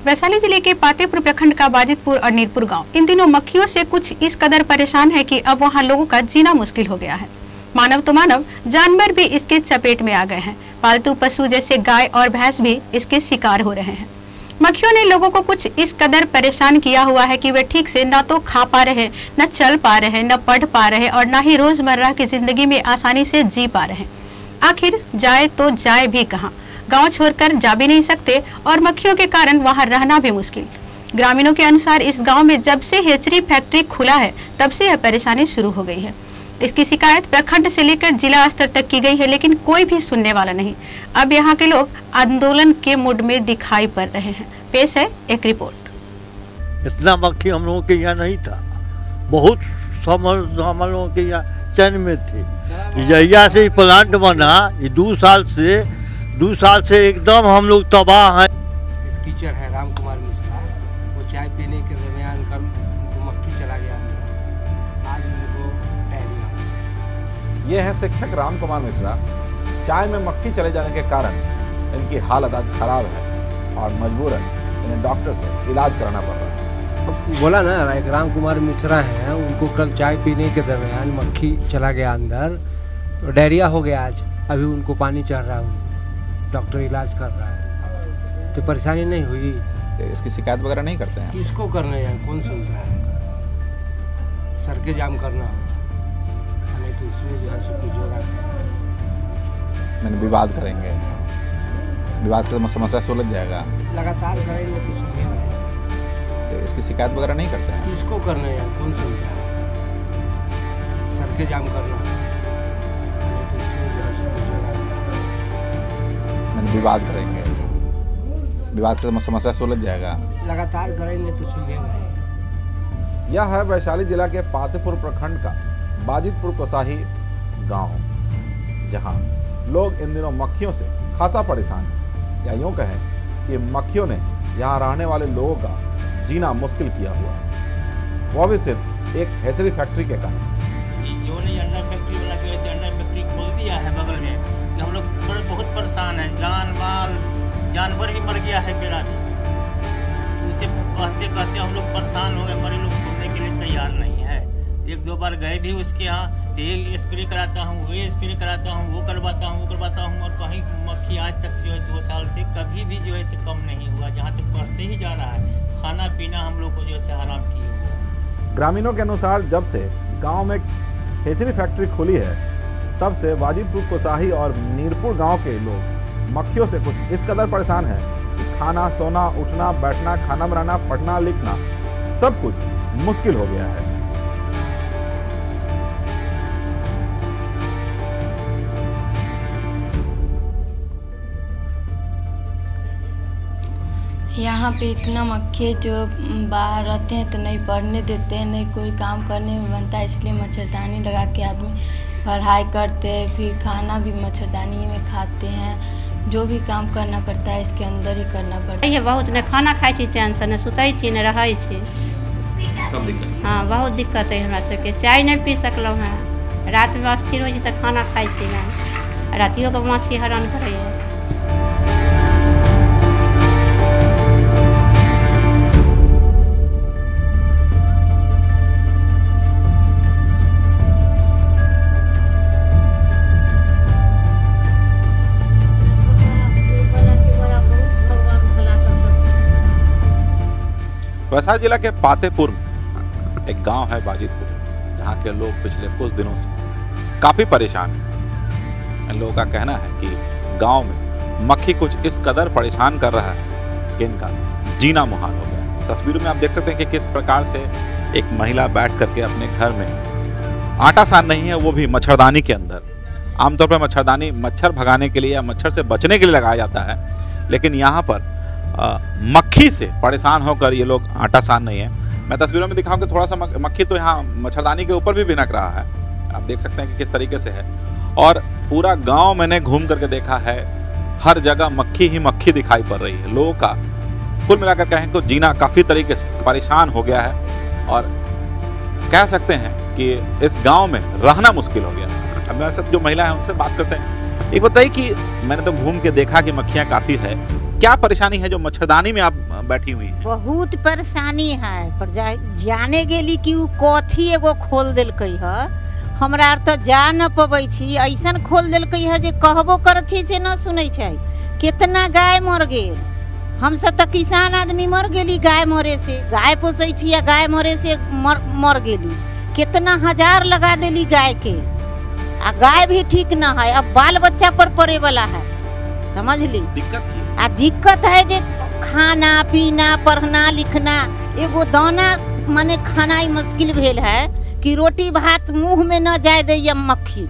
वैशाली जिले के पातेपुर प्रखंड का बाजितपुर और नीरपुर गांव इन दिनों मक्खियों से कुछ इस कदर परेशान है कि अब वहां लोगों का जीना मुश्किल हो गया है। मानव तो मानव, जानवर भी इसके चपेट में आ गए हैं। पालतू पशु जैसे गाय और भैंस भी इसके शिकार हो रहे हैं। मक्खियों ने लोगों को कुछ इस कदर परेशान किया हुआ है कि वे ठीक से न तो खा पा रहे, न चल पा रहे, न पढ़ पा रहे और न ही रोजमर्रा की जिंदगी में आसानी से जी पा रहे। आखिर जाए तो जाए भी कहाँ? गांव छोड़कर जा भी नहीं सकते और मक्खियों के कारण वहां रहना भी मुश्किल। ग्रामीणों के अनुसार इस गांव में जब से हेचरी फैक्ट्री खुला है तब से यह परेशानी शुरू हो गई है। इसकी शिकायत प्रखंड से लेकर जिला स्तर तक की गई है, लेकिन कोई भी सुनने वाला नहीं। अब यहाँ के लोग आंदोलन के मूड में दिखाई पड़ रहे हैं। पेश है एक रिपोर्ट। इतना मक्खी हम लोगों के यहाँ नहीं था, बहुत हम लोगों के यहाँ चैन में थे। जहिया से प्लांट बना, ये 2 साल से एकदम हम लोग तबाह हैं। एक टीचर है राम कुमार मिश्रा, वो चाय पीने के दरमियान कर उनको मक्खी चला गया अंदर। आज उनको डायरिया। ये है शिक्षक राम कुमार मिश्रा। चाय में मक्खी चले जाने के कारण इनकी हालत आज खराब है और मजबूरन इन्हें डॉक्टर से इलाज कराना पड़ रहा है। बोला ना, एक राम कुमार मिश्रा हैं, उनको कल चाय पीने के दरमियान मक्खी चला गया अंदर, तो डायरिया हो गया आज। अभी उनको पानी चढ़ रहा है, डॉक्टर इलाज कर रहा है। तो परेशानी नहीं हुई? इसकी शिकायत वगैरह नहीं करते हैं? इसको करना है, कौन सुनता है? सड़कें जाम करना, नहीं तो इसमें जो है सब कुछ जोड़ा मैंने विवाद करेंगे, विवाद से समस्या सुलझ जाएगा। लगातार करेंगे तो सुलझेगा। तो इसकी शिकायत वगैरह नहीं करते हैं? इसको करना है, कौन सुनता है? सड़कें जाम करना, नहीं तो इसमें जो है सब कुछ जोड़ा मैंने विवाद करेंगे, विवाद से समस्या सुलझ जाएगा। लगातार करेंगे तो सुलझेगा। यह है वैशाली जिला के पातेपुर प्रखंड का बाजितपुर कोसाही गांव, जहां लोग इन दिनों मक्खियों से खासा परेशान है, या यूं कहें कि मक्खियों ने यहां रहने वाले लोगों का जीना मुश्किल किया हुआ है, वो भी सिर्फ एक हेचरी फैक्ट्री के कारण। जो नहीं अंडा फैक्ट्री वाला जो ऐसे अंडा फैक्ट्री खोल दिया है बगल में, कि हम लोग बहुत परेशान हैं। जान माल जानवर ही मर गया है मेरा भी। उससे कहते कहते हम लोग परेशान हो गए, मरे लोग सुनने के लिए तैयार नहीं है। 1-2 बार गए भी उसके यहाँ, तो ये स्प्रे कराता हूँ, वो स्प्रे कराता हूँ, वो करवाता हूँ और कहीं मक्खी आज तक जो है 2 साल से कभी भी जो है से कम नहीं हुआ। जहाँ तक बढ़ते ही जा रहा है। खाना पीना हम लोग को जो है हराम किए हुए हैं। ग्रामीणों के अनुसार जब से गाँव में हेचरी फैक्ट्री खुली है तब से बाजितपुर कोसाही और नीरपुर गांव के लोग मक्खियों से कुछ इस कदर परेशान हैं कि खाना, सोना, उठना, बैठना, खाना बनाना, पढ़ना, लिखना सब कुछ मुश्किल हो गया है। यहाँ पे इतना मक्खी जो बाहर रहते हैं तो नहीं पढ़ने देते हैं, नहीं कोई काम करने में बनता है, इसलिए मच्छरदानी लगा के आदमी पढ़ाई करते हैं। फिर खाना भी मच्छरदानी में खाते हैं। जो भी काम करना पड़ता है इसके अंदर ही करना पड़ता है। बहुत ने खाना खाई छी चैन से, न सुतै छी न रहै छी। सब दिक्कत? हाँ, बहुत दिक्कत है हमरा सबके। चाय नहीं पी सकलहुँ हैं, रात में अस्थिर हो जी तो खाना खाई छी नहीं, रातियों के माछी हैरान करैए। वैशाली जिला के पातेपुर में एक गांव है बाजितपुर, जहां के लोग पिछले कुछ दिनों से काफी परेशान हैं। इन लोगों का कहना है कि गांव में मक्खी कुछ इस कदर परेशान कर रहा है कि इनका जीना मुहाल हो गया। तस्वीरों में आप देख सकते हैं कि किस प्रकार से एक महिला बैठ करके अपने घर में आटा सान रही है, वो भी मच्छरदानी के अंदर। आमतौर पर मच्छरदानी मच्छर भगाने के लिए या मच्छर से बचने के लिए लगाया जाता है, लेकिन यहाँ पर मक्खी से परेशान होकर ये लोग आटा सान नहीं है। मैं तस्वीरों में दिखाऊं कि थोड़ा सा मक्खी तो यहाँ मच्छरदानी के ऊपर भी भिनक रहा है। आप देख सकते हैं कि किस तरीके से है। और पूरा गांव मैंने घूम करके देखा है, हर जगह मक्खी ही मक्खी दिखाई पड़ रही है। लोगों का कुल मिलाकर कहें तो जीना काफी तरीके से परेशान हो गया है और कह सकते हैं कि इस गांव में रहना मुश्किल हो गया। अब मेरे साथ जो महिला है उनसे बात करते हैं। एक बताइए कि मैंने तो घूम के देखा कि मक्खियां काफी है, क्या परेशानी है जो मच्छरदानी में आप बैठी हुई हैं? बहुत परेशानी है पर जाने गेली कि उ कथी एगो खोल देलकै है, हमरा आर तो जा न पबै छी। ऐसन खोल देलकै है जे कहबो करत छी से न सुनै छै। कितना गाय मर गेल, हम सब तो किसान आदमी मर गेली गाय मरे से। गाय पोसै छी या गाय मरे से मर गेली। कितना हजार लगा देली गाय के, आ गाय भी ठीक न है। अब बाल बच्चा पर पड़े वाला है, समझ ली। दिक्कत है जे खाना पीना पढ़ना लिखना, एगो दाना माने खाना ही मुश्किल भेल है कि रोटी भात मुंह में न जाए दे मक्खी।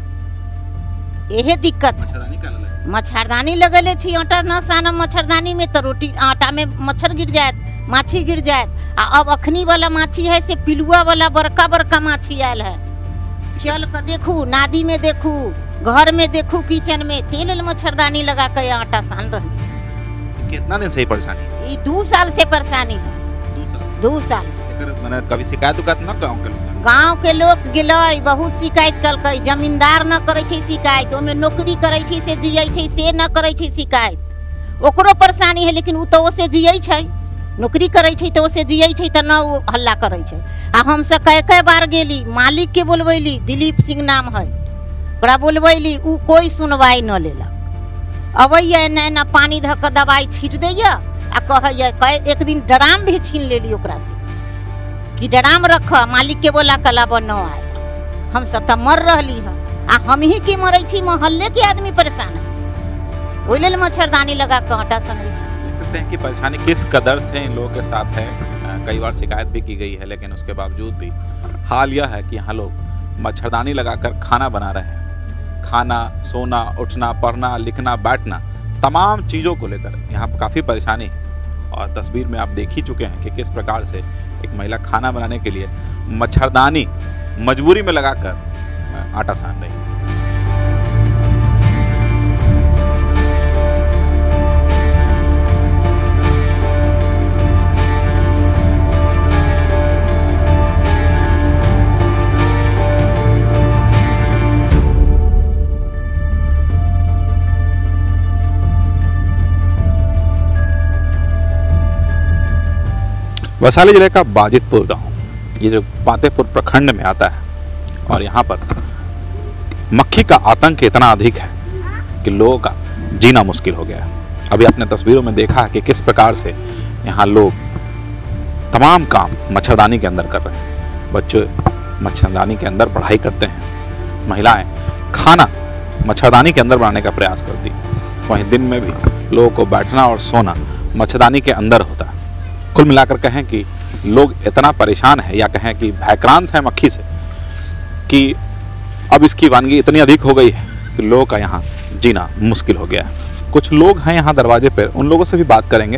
यही दिक्कत है। मच्छरदानी लगेले छी, आटा न सानम मच्छरदानी में तो रोटी आटा में मच्छर गिर जाए, माछी गिर जाए। अब अखनी वाला माछी है से पिलुआ वाला बड़का बड़का माछी आयल है। चल कर देखू, नादी में देखू, घर में देखू, किचन में तेल मच्छरदानी लगा के आटा सान रही। कितना दिन से ही परेशानी? ये 2 साल से परेशानी है। 2 साल से मैंने कभी शिकायत न गाँव के लोग गेलै, बहुत शिकायत कलकै। जमींदार न करे छै शिकायत, ओमे नौकरी करे छै से जियै छै से न करे छै शिकायत। ओकरो परेशानी है लेकिन उ तो ओसे जियै छै, नौकरी करे छै तो ओसे जियै छै त न उ हल्ला करे छै। आ हम से कई बार गेली, मालिक के बोलबैली, दिलीप सिंह नाम है, ओकरा बोलबैली, उ कोई सुनवाई न लेलक। अबैया न पानी धऽ के दवाई छीट दैया आ कहैया। एक दिन ड्राम भी छीन लेली ओकरा से कि ड्राम रख, मालिक के बोला कलाब न आए। हम सब तो मर रही है, आ हम ही की मरे छी, मोहल्ले के आदमी परेशान है। ओइ लेल मच्छरदानी लगा के आटा सनै छी। कहते हैं कि परेशानी किस कदर से इन लोगों के साथ है। कई बार शिकायत भी की गई है, लेकिन उसके बावजूद भी हाल यह है कि यहाँ लोग मच्छरदानी लगाकर खाना बना रहे हैं। खाना, सोना, उठना, पढ़ना, लिखना, बैठना, तमाम चीज़ों को लेकर यहाँ काफ़ी परेशानी है। और तस्वीर में आप देख ही चुके हैं कि किस प्रकार से एक महिला खाना बनाने के लिए मच्छरदानी मजबूरी में लगाकर आटा सान रही है। वैशाली जिले का बाजितपुर गांव, ये जो पातेपुर प्रखंड में आता है, और यहाँ पर मक्खी का आतंक इतना अधिक है कि लोगों का जीना मुश्किल हो गया है। अभी आपने तस्वीरों में देखा है कि किस प्रकार से यहाँ लोग तमाम काम मच्छरदानी के अंदर कर रहे हैं। बच्चे मच्छरदानी के अंदर पढ़ाई करते हैं, महिलाएं खाना मच्छरदानी के अंदर बनाने का प्रयास करती हैं। वहीं दिन में भी लोगों को बैठना और सोना मच्छरदानी के अंदर होता है। कुल मिलाकर कहें कि लोग इतना परेशान है, या कहें कि भयक्रांत है मक्खी से, कि अब इसकी वानगी इतनी अधिक हो गई है कि लोगों का यहाँ जीना मुश्किल हो गया है। कुछ लोग हैं यहाँ दरवाजे पर, उन लोगों से भी बात करेंगे।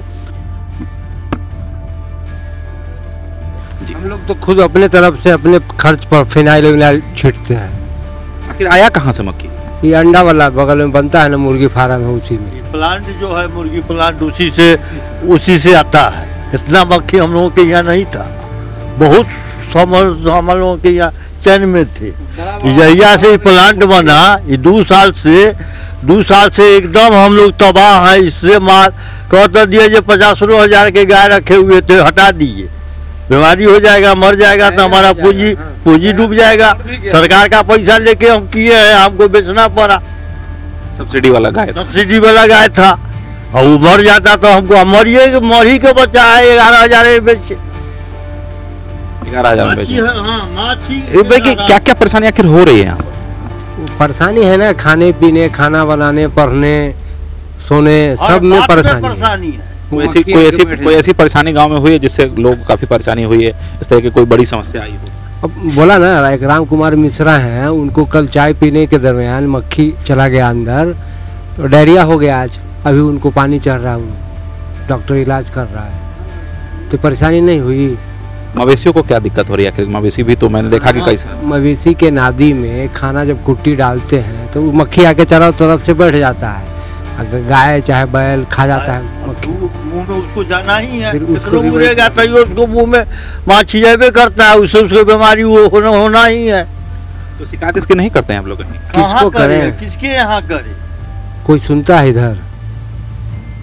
जी, हम लोग तो खुद अपने तरफ से अपने खर्च पर फिनाइल विनाइल छींटते हैं। आखिर आया कहाँ से मक्खी? ये अंडा वाला बगल में बनता है ना मुर्गी फार्म है, उसी में। प्लांट जो है मुर्गी प्लांट उसी से आता है। इतना मक्खी हम लोगों के यहाँ नहीं था। बहुत हम लोगों के यहाँ चैन में थे। जहिया से प्लांट बना, ये 2 साल से एकदम हम लोग तबाह हैं। इससे माल कहते दिए जो 50,000 के गाय रखे हुए थे, हटा दिए, बीमारी हो जाएगा, मर जाएगा तो हमारा पूंजी डूब जाएगा। सरकार का पैसा लेके हम किए हैं, हमको बेचना पड़ा। सब्सिडी वाला गाय था, और वो मर जाता तो हमको मरी के बच्चा है 11,000 में बेचे। 11,000 में बेचे। हाँ, क्या क्या परेशानी आखिर हो रही है यहाँ? परेशानी है ना, खाने पीने, खाना बनाने, पढ़ने, सोने, सब में परेशानी है। कोई ऐसी परेशानी गांव में हुई है जिससे लोग काफी परेशानी हुई है, इस तरह की कोई बड़ी समस्या आई हो? अब बोला ना, एक राम कुमार मिश्रा हैं, उनको कल चाय पीने के दरमियान मक्खी चला गया अंदर, तो डायरिया हो गया आज। अभी उनको पानी चढ़ रहा है, डॉक्टर इलाज कर रहा है। तो परेशानी नहीं हुई। मवेशियों को क्या दिक्कत हो रही है? मवेशी भी तो मैंने देखा कि कैसे मवेशी के नादी में खाना जब कुट्टी डालते हैं तो मक्खी आके चारों तरफ से बैठ जाता है। अगर गाय चाहे बैल खा जाता है मक्खी, मुंह में उसको जाना ही है। उसको उड़ेगा तो उसको मुंह में माछी जाबे करता है, उससे उसको बीमारी होना ही है। तो शिकायत इसकी नहीं करते हैं हम लोग? किसको करें, किसके यहाँ करें? कोई सुनता है इधर?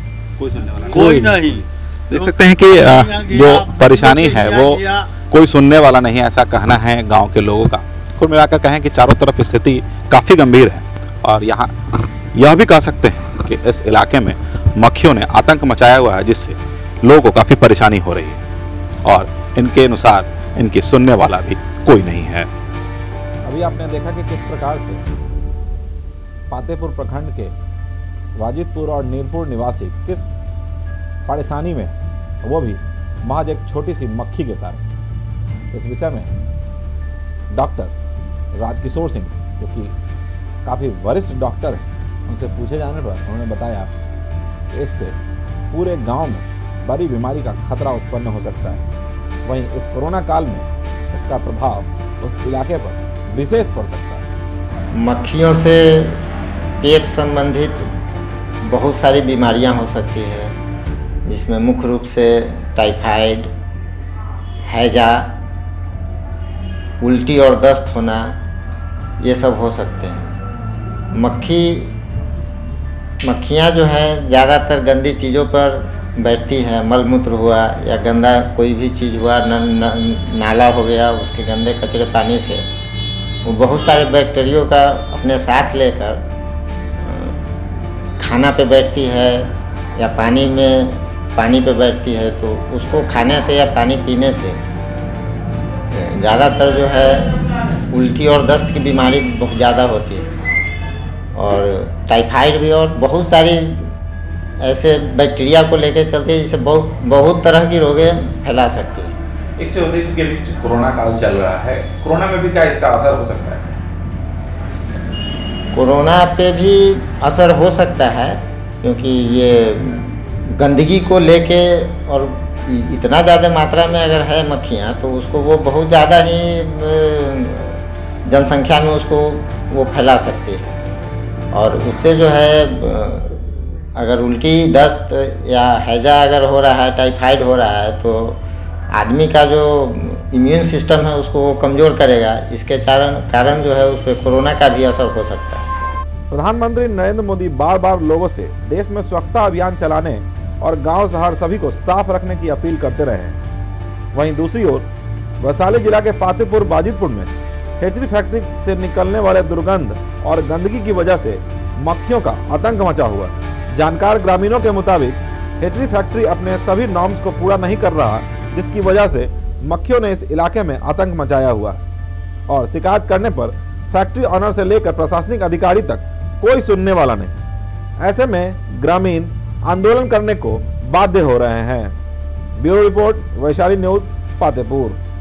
कोई सुनने वाला नहीं। कोई नहीं। देख सकते हैं कि जो परेशानी है वो कोई सुनने वाला नहीं है, ऐसा कहना है गांव के लोगों का। कुल मिलाकर कहें कि चारों तरफ स्थिति काफ़ी गंभीर है और यहाँ यह भी कह सकते हैं कि इस इलाके में मक्खियों ने आतंक मचाया हुआ है, जिससे लोगों को काफ़ी परेशानी हो रही है और इनके अनुसार इनकी सुनने वाला भी कोई नहीं है। अभी आपने देखा कि किस प्रकार से पातेपुर प्रखंड के वाजिदपुर और नीरपुर निवासी किस परेशानी में, वो भी महज एक छोटी सी मक्खी के कारण। इस विषय में डॉक्टर राजकिशोर सिंह, जो कि काफ़ी वरिष्ठ डॉक्टर हैं, उनसे पूछे जाने पर उन्होंने बताया कि इससे पूरे गांव में बड़ी बीमारी का खतरा उत्पन्न हो सकता है। वहीं इस कोरोना काल में इसका प्रभाव उस इलाके पर विशेष पड़ सकता है। मक्खियों से पेट संबंधित बहुत सारी बीमारियां हो सकती है, जिसमें मुख्य रूप से टाइफाइड, हैजा, उल्टी और दस्त होना, ये सब हो सकते हैं। मक्खियाँ जो है ज़्यादातर गंदी चीज़ों पर बैठती है। मलमूत्र हुआ या गंदा कोई भी चीज़ हुआ, नाला हो गया, उसके गंदे कचरे पानी से वो बहुत सारे बैक्टीरिया का अपने साथ लेकर खाना पे बैठती है या पानी पे बैठती है, तो उसको खाने से या पानी पीने से ज़्यादातर जो है उल्टी और दस्त की बीमारी बहुत ज़्यादा होती है, और टाइफाइड भी, और बहुत सारी ऐसे बैक्टीरिया को लेकर चलते हैं जिससे बहुत तरह की रोगें फैला सकती है। एक चीज होती है, क्योंकि कोरोना काल चल रहा है, कोरोना में भी क्या इसका असर हो सकता है? कोरोना पे भी असर हो सकता है, क्योंकि ये गंदगी को लेके और इतना ज़्यादा मात्रा में अगर है मक्खियाँ, तो उसको वो बहुत ज़्यादा ही जनसंख्या में उसको वो फैला सकती है, और उससे जो है अगर उल्टी, दस्त या हैजा अगर हो रहा है, टाइफाइड हो रहा है, तो आदमी का जो इम्यून सिस्टम है उसको वो कमज़ोर करेगा। इसके कारण जो है उस पर कोरोना का भी असर हो सकता है। प्रधानमंत्री नरेंद्र मोदी बार बार लोगों से देश में स्वच्छता अभियान चलाने और गांव शहर सभी को साफ रखने की अपील करते रहे हैं। वहीं दूसरी ओर वैशाली जिला के पातेपुर बाजिदपुर में हेचरी फैक्ट्री से निकलने वाले दुर्गंध और गंदगी की वजह से मक्खियों का आतंक मचा हुआ। जानकार ग्रामीणों के मुताबिक हेचरी फैक्ट्री अपने सभी नॉर्म्स को पूरा नहीं कर रहा, जिसकी वजह से मक्खियों ने इस इलाके में आतंक मचाया हुआ, और शिकायत करने पर फैक्ट्री ऑनर से लेकर प्रशासनिक अधिकारी तक कोई सुनने वाला नहीं। ऐसे में ग्रामीण आंदोलन करने को बाध्य हो रहे हैं। Bureau report, Vaishali news, Patepur.